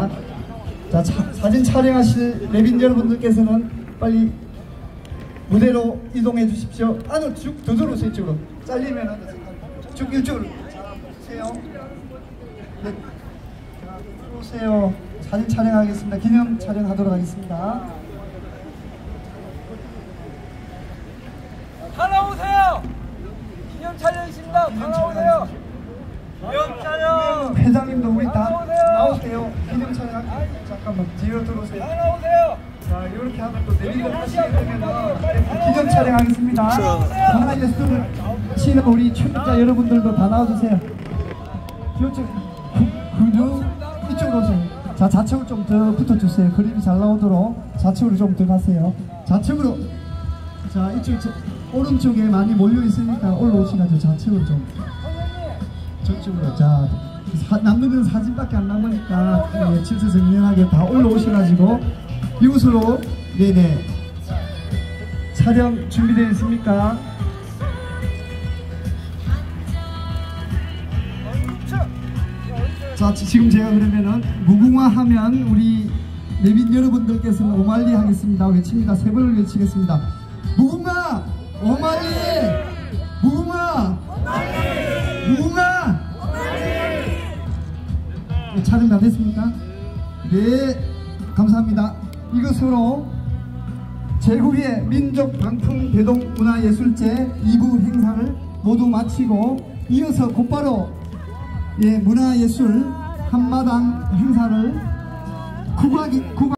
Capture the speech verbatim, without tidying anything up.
자, 차, 사진 촬영하실 내빈 여러분들께서는 빨리 무대로 이동해 주십시오. 안으로 쭉 더 들어오세요. 이쪽으로 잘리면은 쭉 이쪽으로 오세요. 네, 오세요. 사진 촬영하겠습니다. 기념 촬영하도록 하겠습니다. 다 나오세요. 기념 촬영이십니다. 다 나오세요. 기념 촬영. 회장님도 우리 다 나오세요. 나오세요. 기념 촬영. 잠깐만 뒤로 들어오세요. 다 나오세요. 자, 이렇게 하면 또 내리고 하시게 되면 기념 촬영하겠습니다. 하나 예술을 치는 우리 출입자 여러분들도 다 나와주세요. 이쪽, 근육 이쪽으로 오세요. 자, 좌측으로 좀 더 붙어주세요. 그림이 잘 나오도록 좌측으로 좀 더 가세요. 좌측으로. 자, 이쪽 저, 오른쪽에 많이 몰려 있으니까 올라오시가지고 좌측으로 좀. 저쪽으로. 자, 사, 남는 건 사진밖에 안 남으니까 예, 질서정연하게 다 올라오셔가지고 이곳으로 네네 촬영 준비되어 있습니까? 자, 지금 제가 그러면은 무궁화 하면 우리 내빈 여러분들께서는 오말리 하겠습니다. 외칩니다. 세 번을 외치겠습니다. 무궁화 오말리 무궁화 오말리 무궁화 오말리. 네, 촬영 다 됐습니까? 네, 감사합니다. 이것으로 제국의 민족 방풍 대동 문화예술제 이 부 행사를 모두 마치고 이어서 곧바로 예, 문화예술 한마당 행사를 국악이 국악